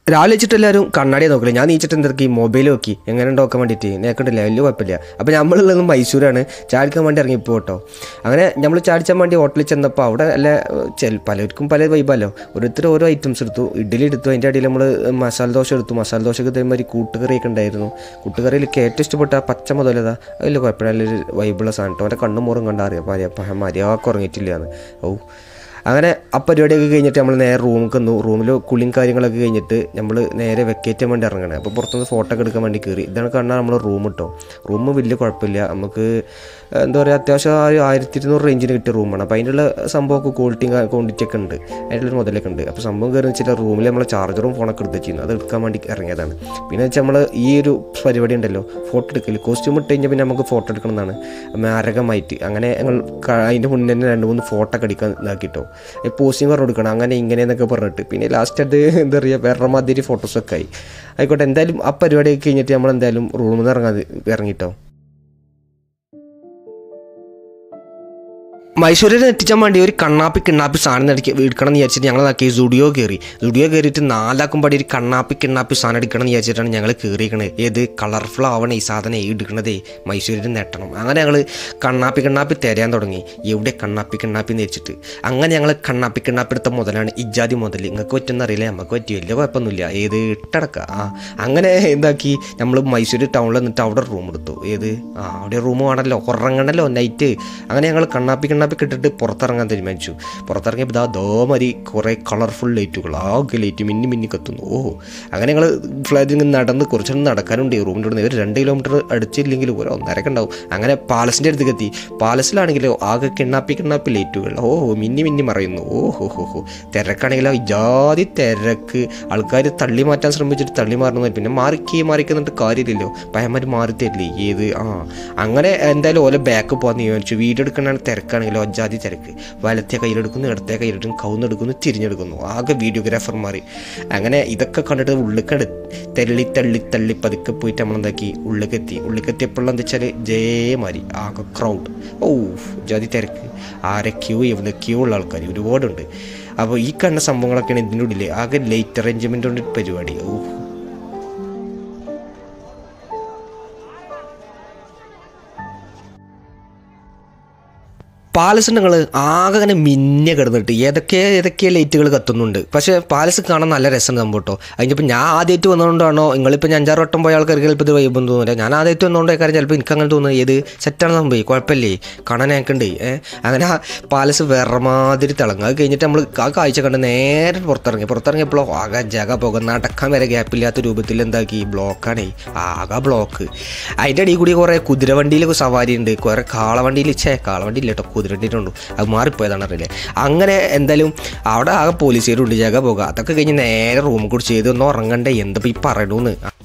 രാവിലെ വെച്ചിട്ട് എല്ലാവരും കണ്ണാടിയെ നോക്കില്ല. ഞാൻ നീച്ചിട്ട് എന്തൊക്കെ മൊബൈൽ നോക്കി എങ്ങനെ നോക്കാൻ വേണ്ടിയിട്ട് നേക്കണ്ടില്ല, വലിയ കുഴപ്പമില്ല. അപ്പോൾ നമ്മളുള്ളത് മൈസൂരാണ്, ചാടിക്കാൻ വേണ്ടി ഇറങ്ങിപ്പോൾ കേട്ടോ. അങ്ങനെ നമ്മൾ ചാടിച്ചാൻ വേണ്ടി ഹോട്ടലിൽ ചെന്നപ്പോൾ അവിടെ പലർക്കും പല വൈബല്ലോ. ഓരോരുത്തർ ഓരോ ഐറ്റംസ് എടുത്തു. ഇഡ്ഡലി എടുത്തു, അതിൻ്റെ ഇടയിൽ നമ്മൾ മസാല ദോശ എടുത്തു. മസാല ദോശക്ക് ഇതേമാതിരി കൂട്ടുകറിയൊക്കെ ഉണ്ടായിരുന്നു. കൂട്ടുകറിയിലേക്ക് ഏറ്റവും ഇഷ്ടപ്പെട്ട പച്ച മുതലതാ, അതിൽ കുഴപ്പമില്ല, നല്ലൊരു വൈബുള്ള സാധനം കേട്ടോ. അവൻ്റെ കണ്ണും മോറും കണ്ടറിയാം മര്യാദക്ക് ഉറങ്ങിയിട്ടില്ലാന്ന്. അങ്ങനെ ആ പരിപാടിയൊക്കെ കഴിഞ്ഞിട്ട് നമ്മൾ നേരെ റൂമിൽ വന്നു. റൂമിൽ കുളിയും കാര്യങ്ങളൊക്കെ കഴിഞ്ഞിട്ട് നമ്മൾ നേരെ വെക്കേറ്റ് വേണ്ടി ഇറങ്ങണം. അപ്പോൾ പുറത്തുനിന്ന് ഫോട്ടോ ഒക്കെ എടുക്കാൻ വേണ്ടി കയറി. ഇതാണ് കാണാൻ നമ്മൾ റൂം കേട്ടോ. റൂം വലിയ കുഴപ്പമില്ല, നമുക്ക് എന്താ പറയുക, അത്യാവശ്യം 1200 റേഞ്ചിന് കിട്ടിയ റൂമാണ്. അപ്പോൾ അതിനുള്ള സംഭവമൊക്കെ ക്വാണ്ടിറ്റി ഒക്കെ ഉണ്ട്, അതിനുള്ളൊരു മുതലൊക്കെ ഉണ്ട്. അപ്പോൾ സംഭവം കയറി വെച്ചിട്ട് റൂമിൽ നമ്മൾ ചാർജറും ഫോണൊക്കെ എടുത്ത് വെച്ചിരുന്നു, അത് എടുക്കാൻ വേണ്ടി ഇറങ്ങിയതാണ്. പിന്നെ വെച്ചാൽ നമ്മൾ ഈ ഒരു പരിപാടി ഉണ്ടല്ലോ, ഫോട്ടോ എടുക്കൽ, കോസ്റ്റ്യൂം ഇട്ട് കഴിഞ്ഞാൽ പിന്നെ നമുക്ക് ഫോട്ടോ എടുക്കണം എന്നാണ് മാരകമായിട്ട്. അങ്ങനെ ഞങ്ങൾ അതിൻ്റെ മുന്നേ തന്നെ 2-3 ഫോട്ടോ ഒക്കെ അടിക്കാൻ ഇതാക്കിട്ടോ, പോസ്റ്റിംഗ് പറഞ്ഞു കൊടുക്കണം, അങ്ങനെ ഇങ്ങനെയെന്നൊക്കെ പറഞ്ഞിട്ട്. പിന്നെ ലാസ്റ്റ് അത് എന്താ പറയുക, വേറെ മാതിരി ഫോട്ടോസൊക്കെ ആയി. ആയിക്കോട്ടെ, എന്തായാലും ആ പരിപാടിയൊക്കെ കഴിഞ്ഞിട്ട് നമ്മൾ എന്തായാലും റൂമിൽ നിന്ന് ഇറങ്ങിട്ടോ. മൈസൂരിൽ എത്തിച്ചാൻ വേണ്ടി ഒരു കിണ്ണാപ്പി സാധനം എടുക്കണം എന്ന് വിചാരിച്ചിട്ട് ഞങ്ങൾ നോക്കി സ്റ്റുഡിയോ കയറിയിട്ട് 4 ആക്കുമ്പോൾ ഒരു കിണ്ണാപ്പി സാധനം എടുക്കണം എന്ന് വിചാരിച്ചിട്ടാണ് ഞങ്ങൾ കയറിയിരിക്കണത്. ഏത് കളർഫുൾ ആവണം ഈ സാധനം എടുക്കണതേ, മൈസൂരിൽ നെട്ടണം. അങ്ങനെ ഞങ്ങൾ കണ്ണാപ്പി തരാൻ തുടങ്ങി, എവിടെ കണ്ണാപ്പി എന്ന് വെച്ചിട്ട്. അങ്ങനെ ഞങ്ങൾ കണ്ണാപ്പി എടുത്ത മുതലാണ് ഇജാതി മുതൽ. നിങ്ങൾക്ക് പറ്റുമെന്ന് അറിയില്ല, നമുക്ക് പറ്റി, വലിയ കുഴപ്പമൊന്നുമില്ല, ഏത് ഇട്ടടക്കാം. അങ്ങനെ എന്താക്കി, നമ്മൾ മൈസൂർ ടൗണിൽ നിന്നിട്ട് അവിടെ റൂം എടുത്തു. അവിടെ റൂം വേണമല്ലോ, ഉറങ്ങണമല്ലോ നൈറ്റ്. അങ്ങനെ ഞങ്ങൾ കണ്ണാപ്പി ഇട്ടിട്ട് പുറത്തിറങ്ങാൻ തീരുമാനിച്ചു. പുറത്തിറങ്ങിയപ്പോൾ ദോമരി കുറേ കളർഫുൾ ലൈറ്റുകൾ, ആകെ ലൈറ്റ് മിന്നി കത്തുന്നു. അങ്ങനെ ഞങ്ങൾ ഫ്ലാറ്റിൽ നിന്ന് കുറച്ചൊന്നും നടക്കാനുണ്ട് റൂമിൻ്റെ ഉടനെ. ഒരു 2 കിലോമീറ്റർ അടിച്ചില്ലെങ്കിൽ ഒരു 1.5 ഉണ്ടാവും. അങ്ങനെ പാലസിൻ്റെ അടുത്തേക്ക് എത്തി. പാലസിലാണെങ്കിലോ ആകെ കിണ്ണാപ്പി ലൈറ്റുകൾ, മിന്നി മറയുന്നു. തിരക്കാണെങ്കിലോ ജാതി തിരക്ക്, ആൾക്കാർ തള്ളി മാറ്റാൻ ശ്രമിച്ചിട്ട് തള്ളി മാറുന്നു. പിന്നെ മാറിക്കുന്നിട്ട് കാര്യമില്ലല്ലോ, പയ്യന്മാർ മാറി തരില്ലേ. അങ്ങനെ എന്തായാലും ഓരോ ബാക്ക് പോകാൻ തീരുമാനിച്ചു. വീഡിയോ എടുക്കണ തിരക്കാണെങ്കിലോ അജാതി തിരക്ക്, വലത്തെ കയ്യിലെടുക്കുന്നു, ഇടത്തെ കയ്യിലെടുക്കും, കൗന്നെടുക്കുന്നു, തിരിഞ്ഞെടുക്കുന്നു, ആകെ വീഡിയോഗ്രാഫർ മാറി. അങ്ങനെ ഇതൊക്കെ കണ്ടിട്ട് ഉള്ളിക്കട് തള്ളി പതുക്കെ പോയിട്ട് നമ്മളെന്താക്കി ഉള്ളിക്കെത്തിയപ്പോഴെന്താ വെച്ചാൽ ജയമാരി ആകെ ക്രൗഡ്. ജാതി തിരക്ക്, ആരെ എവിടെ ക്യൂ ഉള്ള ആൾക്കാർ ഒരുപാടുണ്ട്. അപ്പോൾ ഈ കണ്ട സംഭവങ്ങളൊക്കെയാണ് ഇതിൻ്റെ ഉള്ളിൽ. ആകെ ലൈറ്റ് അറേഞ്ച്മെൻ്റ് കൊണ്ട് പരിപാടി. പാലസ് ഞങ്ങൾ ആകെ അങ്ങനെ കിടന്നിട്ട് ഏതൊക്കെ ലൈറ്റുകൾ കത്തുന്നുണ്ട്. പക്ഷേ പാലസ് കാണാൻ നല്ല രസം സംഭവം കേട്ടോ. അതിനിപ്പോൾ ഞാൻ ആദ്യമായിട്ട് വന്നതുകൊണ്ടാണോ, നിങ്ങളിപ്പോൾ 5-6 വട്ടം പോയ ആൾക്കാർക്ക് ചിലപ്പോൾ ഇത് വൈബൊന്നും തോന്നില്ല. ഞാൻ ആദ്യമായിട്ട് വന്നതുകൊണ്ടേ കാര്യം ചിലപ്പോൾ എനിക്ക് അങ്ങനെ തോന്നുന്നത്, ഏത് സെറ്റാണ് സംഭവം, കുഴപ്പമില്ലേ, കാണാൻ ഞങ്ങൾക്കുണ്ട്. അങ്ങനെ ആ പാലസ് വേറെ മാതിരി തിളങ്ങും. അത് കഴിഞ്ഞിട്ട് നമ്മൾ ആ കാഴ്ച കണ്ട് നേരെ പുറത്തിറങ്ങിയപ്പോഴോ ആകെ പോകാൻ നടക്കാൻ വരെ ഗ്യാപ്പില്ലാത്ത രൂപത്തിൽ എന്താക്കി, ബ്ലോക്കാണേ, ആകെ ബ്ലോക്ക്. അതിൻ്റെ ഇടയിൽ കൂടി കുറേ കുതിരവണ്ടിയിലൊക്കെ സവാരി ഉണ്ട്, കുറേ കാളവണ്ടിയിൽ കേട്ടോ, കുതിരണ്ടിട്ടുണ്ട്, അത് മാറിപ്പോയതാണ് അറിയില്ലേ. അങ്ങനെ എന്തായാലും അവിടെ ആകെ പോലീസുകാരുണ്ട്, പോകാം. അതൊക്കെ കഴിഞ്ഞ് നേരെ റൂമിൽ കൂടി ചെയ്ത് ഒന്ന് ഉറങ്ങണ്ടേ, എന്താ ഈ പറയണമെന്ന്.